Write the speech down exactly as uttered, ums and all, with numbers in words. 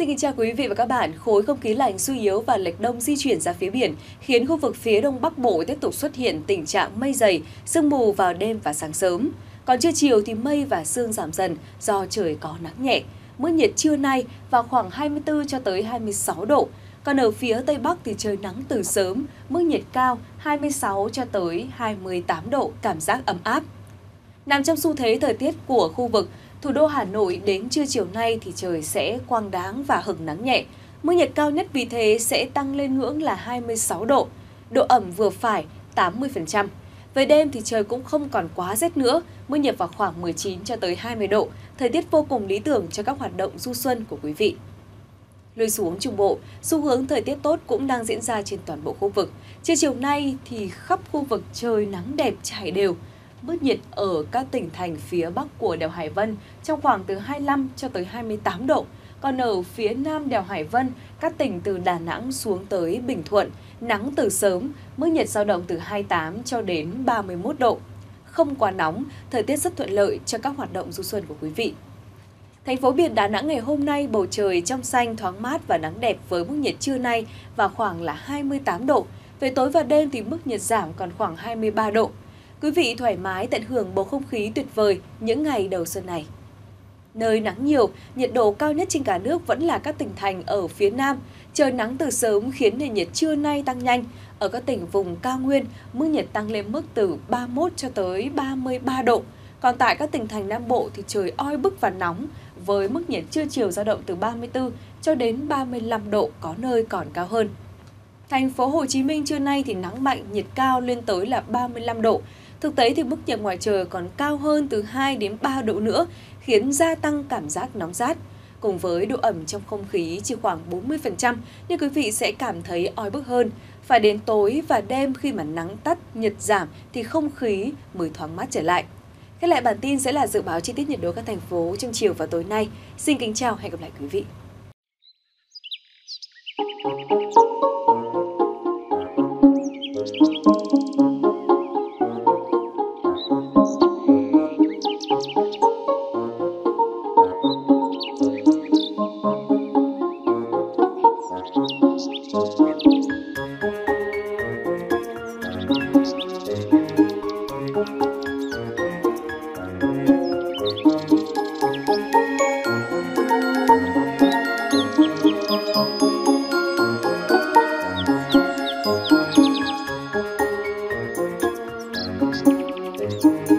Xin kính chào quý vị và các bạn. Khối không khí lạnh suy yếu và lệch đông di chuyển ra phía biển khiến khu vực phía Đông Bắc Bộ tiếp tục xuất hiện tình trạng mây dày, sương mù vào đêm và sáng sớm. Còn trưa chiều thì mây và sương giảm dần do trời có nắng nhẹ. Mức nhiệt trưa nay vào khoảng hai mươi tư cho tới hai mươi sáu độ. Còn ở phía Tây Bắc thì trời nắng từ sớm, mức nhiệt cao hai mươi sáu cho tới hai mươi tám độ, cảm giác ấm áp. Nằm trong xu thế thời tiết của khu vực, thủ đô Hà Nội đến trưa chiều nay thì trời sẽ quang đáng và hửng nắng nhẹ. Mức nhiệt cao nhất vì thế sẽ tăng lên ngưỡng là hai mươi sáu độ, độ ẩm vừa phải tám mươi phần trăm. Về đêm thì trời cũng không còn quá rét nữa, mức nhiệt vào khoảng mười chín cho tới hai mươi độ, thời tiết vô cùng lý tưởng cho các hoạt động du xuân của quý vị. Lùi xuống Trung Bộ, xu hướng thời tiết tốt cũng đang diễn ra trên toàn bộ khu vực. Trưa chiều nay thì khắp khu vực trời nắng đẹp trải đều. Mức nhiệt ở các tỉnh thành phía Bắc của đèo Hải Vân trong khoảng từ hai mươi lăm cho tới hai mươi tám độ. Còn ở phía Nam đèo Hải Vân, các tỉnh từ Đà Nẵng xuống tới Bình Thuận, nắng từ sớm, mức nhiệt dao động từ hai mươi tám cho đến ba mươi mốt độ. Không quá nóng, thời tiết rất thuận lợi cho các hoạt động du xuân của quý vị. Thành phố biển Đà Nẵng ngày hôm nay bầu trời trong xanh, thoáng mát và nắng đẹp với mức nhiệt trưa nay vào khoảng là hai mươi tám độ. Về tối và đêm thì mức nhiệt giảm còn khoảng hai mươi ba độ. Quý vị thoải mái tận hưởng bầu không khí tuyệt vời những ngày đầu xuân này. Nơi nắng nhiều, nhiệt độ cao nhất trên cả nước vẫn là các tỉnh thành ở phía Nam. Trời nắng từ sớm khiến nền nhiệt trưa nay tăng nhanh. Ở các tỉnh vùng cao nguyên, mức nhiệt tăng lên mức từ ba mươi mốt cho tới ba mươi ba độ. Còn tại các tỉnh thành Nam Bộ thì trời oi bức và nóng, với mức nhiệt trưa chiều dao động từ ba mươi tư cho đến ba mươi lăm độ, có nơi còn cao hơn. Thành phố Hồ Chí Minh trưa nay thì nắng mạnh, nhiệt cao lên tới là ba mươi lăm độ. Thực tế thì mức nhiệt ngoài trời còn cao hơn từ hai đến ba độ nữa, khiến gia tăng cảm giác nóng rát. Cùng với độ ẩm trong không khí chỉ khoảng bốn mươi phần trăm, nên quý vị sẽ cảm thấy oi bức hơn. Phải đến tối và đêm khi mà nắng tắt, nhiệt giảm thì không khí mới thoáng mát trở lại. Khép lại bản tin sẽ là dự báo chi tiết nhiệt độ các thành phố trong chiều và tối nay. Xin kính chào, hẹn gặp lại quý vị. Thank you.